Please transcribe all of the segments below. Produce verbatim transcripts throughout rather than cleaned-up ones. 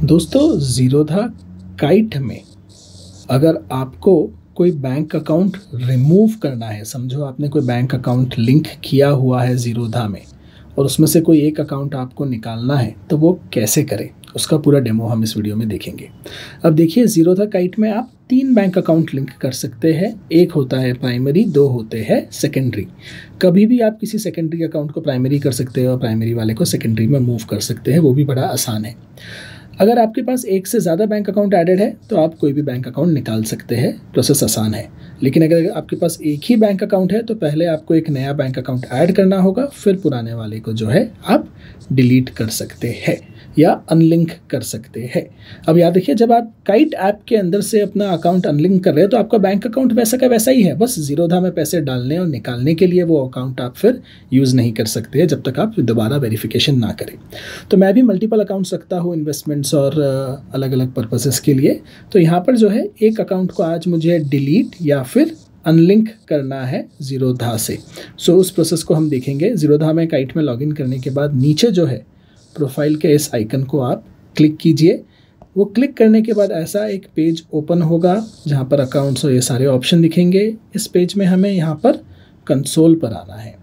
दोस्तों ज़ीरोधा काइट में अगर आपको कोई बैंक अकाउंट रिमूव करना है, समझो आपने कोई बैंक अकाउंट लिंक किया हुआ है ज़ीरोधा में और उसमें से कोई एक अकाउंट आपको निकालना है, तो वो कैसे करें उसका पूरा डेमो हम इस वीडियो में देखेंगे। अब देखिए, ज़ीरोधा काइट में आप तीन बैंक अकाउंट लिंक कर सकते हैं। एक होता है प्राइमरी, दो होते हैं सेकेंडरी। कभी भी आप किसी सेकेंडरी अकाउंट को प्राइमरी कर सकते हैं और प्राइमरी वाले को सेकेंडरी में मूव कर सकते हैं, वो भी बड़ा आसान है। अगर आपके पास एक से ज़्यादा बैंक अकाउंट ऐडेड है तो आप कोई भी बैंक अकाउंट निकाल सकते हैं, प्रोसेस आसान है। लेकिन अगर आपके पास एक ही बैंक अकाउंट है तो पहले आपको एक नया बैंक अकाउंट ऐड करना होगा, फिर पुराने वाले को जो है आप डिलीट कर सकते हैं या अनलिंक कर सकते हैं। अब याद रखिए, जब आप काइट ऐप के अंदर से अपना अकाउंट अनलिंक कर रहे हैं तो आपका बैंक अकाउंट वैसा का वैसा ही है, बस ज़ीरोधा में पैसे डालने और निकालने के लिए वो अकाउंट आप फिर यूज़ नहीं कर सकते हैं जब तक आप दोबारा वेरिफिकेशन ना करें। तो मैं भी मल्टीपल अकाउंट्स रखता हूँ इन्वेस्टमेंट्स और अलग अलग पर्पसेस के लिए। तो यहाँ पर जो है एक अकाउंट को आज मुझे डिलीट या फिर अनलिंक करना है ज़ीरोधा से। सो उस प्रोसेस को हम देखेंगे। ज़ीरोधा में काइट में लॉगिन करने के बाद नीचे जो है प्रोफाइल के इस आइकन को आप क्लिक कीजिए। वो क्लिक करने के बाद ऐसा एक पेज ओपन होगा जहाँ पर अकाउंट्स और ये सारे ऑप्शन दिखेंगे। इस पेज में हमें यहाँ पर कंसोल पर आना है।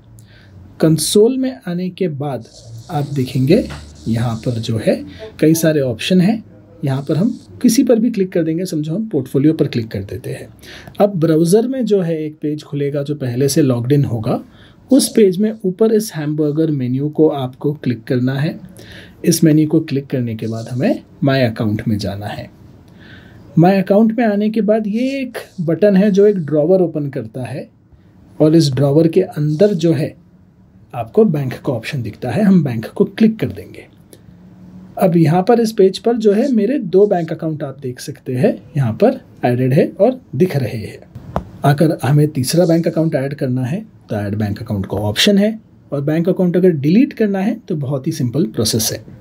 कंसोल में आने के बाद आप देखेंगे यहाँ पर जो है कई सारे ऑप्शन हैं। यहाँ पर हम किसी पर भी क्लिक कर देंगे, समझो हम पोर्टफोलियो पर क्लिक कर देते हैं। अब ब्राउज़र में जो है एक पेज खुलेगा जो पहले से लॉग्ड इन होगा। उस पेज में ऊपर इस हैमबर्गर मेन्यू को आपको क्लिक करना है। इस मेन्यू को क्लिक करने के बाद हमें माय अकाउंट में जाना है। माय अकाउंट में आने के बाद ये एक बटन है जो एक ड्रॉवर ओपन करता है और इस ड्रॉवर के अंदर जो है आपको बैंक का ऑप्शन दिखता है। हम बैंक को क्लिक कर देंगे। अब यहाँ पर इस पेज पर जो है मेरे दो बैंक अकाउंट आप देख सकते हैं, यहाँ पर एडेड है और दिख रहे हैं। अगर हमें तीसरा बैंक अकाउंट ऐड करना है तो ऐड बैंक अकाउंट का ऑप्शन है, और बैंक अकाउंट अगर डिलीट करना है तो बहुत ही सिंपल प्रोसेस है।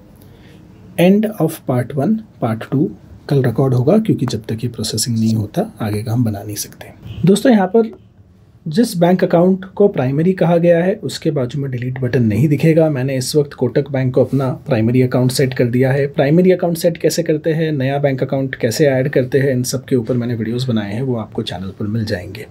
End of part one, part two कल रिकॉर्ड होगा, क्योंकि जब तक ये प्रोसेसिंग नहीं होता आगे का हम बना नहीं सकते। दोस्तों यहाँ पर जिस बैंक अकाउंट को प्राइमरी कहा गया है उसके बाजू में डिलीट बटन नहीं दिखेगा। मैंने इस वक्त कोटक बैंक को अपना प्राइमरी अकाउंट सेट कर दिया है। प्राइमरी अकाउंट सेट कैसे करते हैं, नया बैंक अकाउंट कैसे ऐड करते हैं, इन सब के ऊपर मैंने वीडियोस बनाए हैं, वो आपको चैनल पर मिल जाएंगे।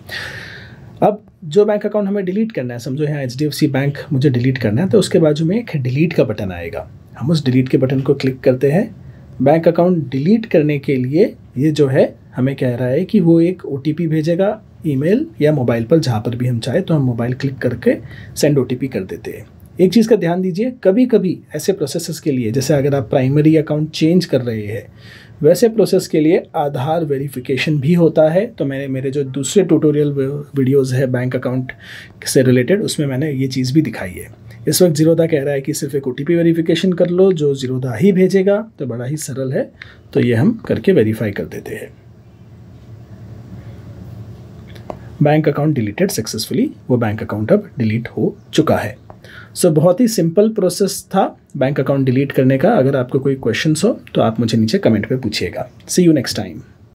अब जो बैंक अकाउंट हमें डिलीट करना है, समझो यहाँ H D F C bank मुझे डिलीट करना है, तो उसके बाजू में एक डिलीट का बटन आएगा। हम उस डिलीट के बटन को क्लिक करते हैं। बैंक अकाउंट डिलीट करने के लिए ये जो है हमें कह रहा है कि वो एक ओ टी पी भेजेगा ईमेल या मोबाइल पर, जहाँ पर भी हम चाहे तो हम मोबाइल क्लिक करके सेंड ओ टी पी कर देते हैं। एक चीज़ का ध्यान दीजिए, कभी कभी ऐसे प्रोसेसेस के लिए, जैसे अगर आप प्राइमरी अकाउंट चेंज कर रहे हैं, वैसे प्रोसेस के लिए आधार वेरिफिकेशन भी होता है। तो मैंने मेरे जो दूसरे ट्यूटोरियल वीडियोज़ है बैंक अकाउंट से रिलेटेड, उसमें मैंने ये चीज़ भी दिखाई है। इस वक्त ज़ीरोधा कह रहा है कि सिर्फ एक ओ टी पी वेरिफिकेशन कर लो जो ज़ीरोधा ही भेजेगा, तो बड़ा ही सरल है। तो ये हम करके वेरीफाई कर देते हैं। बैंक अकाउंट डिलीटेड सक्सेसफुली, वो बैंक अकाउंट अब डिलीट हो चुका है। सो so, बहुत ही सिंपल प्रोसेस था बैंक अकाउंट डिलीट करने का। अगर आपको कोई क्वेश्चंस हो तो आप मुझे नीचे कमेंट पे पूछिएगा। See you next time.